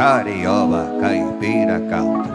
Carioba, caipira, cauta.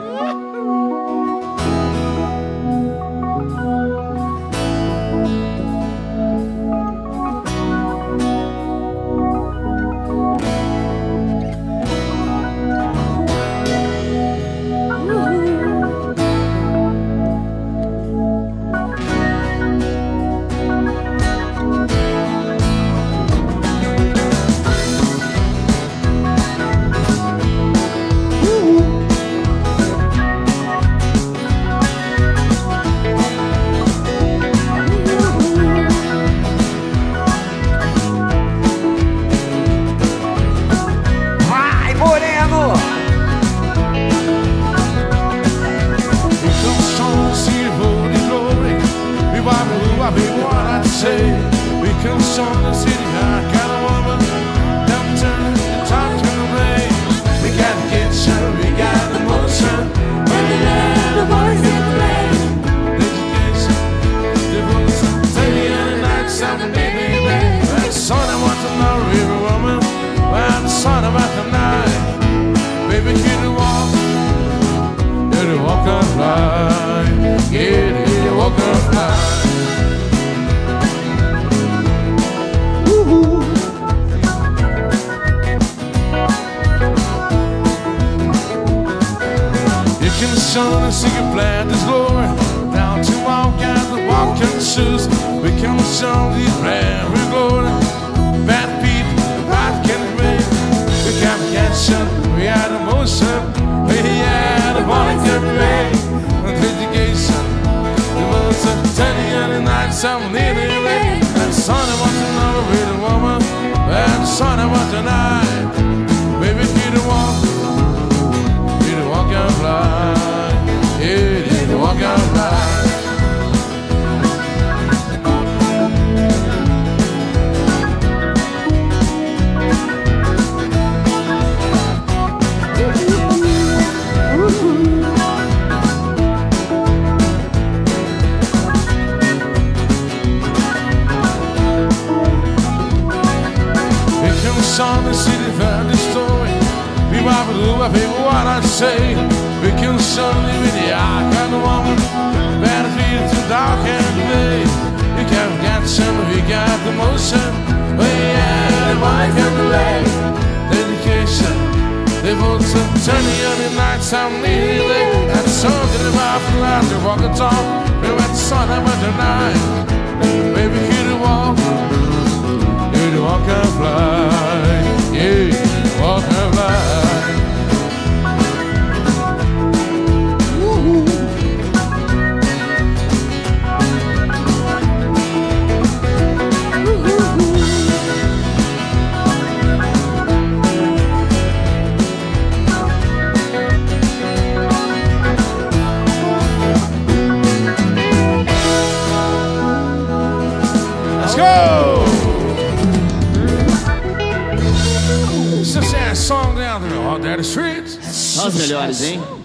We come from the city, I got a woman. Don't turn the top to the play. We got the kitchen, we got the motion. When we let the boys in the rain. Education, devotion, taking on the night, something baby. That's the son I want to know, river woman. Well, the son about the night. Baby, get to walk, get to walk and fly. Get to walk and fly. In the sun and see you plant His glory. Down to walk out the walking shoes. We come to show these plant with glory. Bad people, God can bring. We can't catch up, we are the motion. We are the body can bring. With education, the motion. Turning on the night, some nearly late. And the sun I want to know the real woman. And the sun I want tonight. Baby, get to walk. Walk and fly, yeah, walk and fly. Here comes the sun, the city, found the story. I feel what I say. We can suddenly with the eye kind of woman. Battlefield too dark and gray. You can't get some, we got the motion. We had the bike and the leg. Dedication, devotion, turning on the night, some nearly late. And something about the light to walk the talk. We went to sun about the night. Baby, here to walk and fly. Yeah, walk and fly. Song down there, all down the streets. São os melhores, hein?